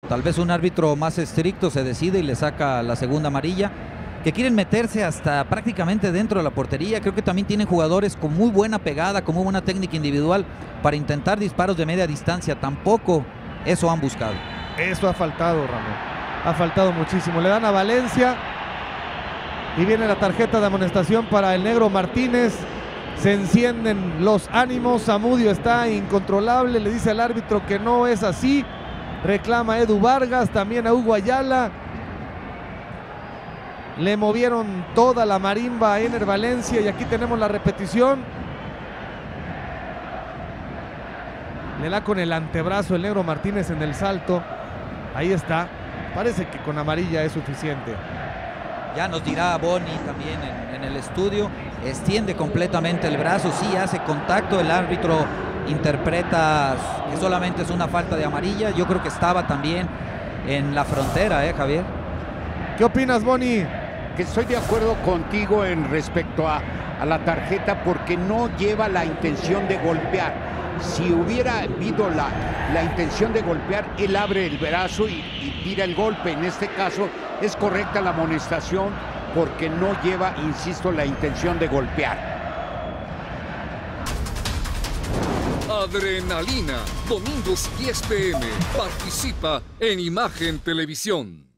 Tal vez un árbitro más estricto se decide y le saca la segunda amarilla, que quieren meterse hasta prácticamente dentro de la portería. Creo que también tienen jugadores con muy buena pegada, con muy buena técnica individual para intentar disparos de media distancia. Tampoco eso han buscado. Eso ha faltado, Ramón. Ha faltado muchísimo. Le dan a Valencia y viene la tarjeta de amonestación para el negro Martínez. Se encienden los ánimos. Zamudio está incontrolable. Le dice al árbitro que no es así. Reclama a Edu Vargas, también a Hugo Ayala. Le movieron toda la marimba a Ener Valencia y aquí tenemos la repetición. Le da con el antebrazo el negro Martínez en el salto. Ahí está. Parece que con amarilla es suficiente. Ya nos dirá Boni también en el estudio. Extiende completamente el brazo, sí hace contacto. El árbitro interpreta que solamente es una falta de amarilla. Yo creo que estaba también en la frontera, Javier. ¿Qué opinas, Boni? Que estoy de acuerdo contigo en respecto a la tarjeta, porque no lleva la intención de golpear. Si hubiera habido la intención de golpear, él abre el brazo y tira el golpe. En este caso es correcta la amonestación porque no lleva, insisto, la intención de golpear. Adrenalina, domingos 10 p.m. Participa en Imagen Televisión.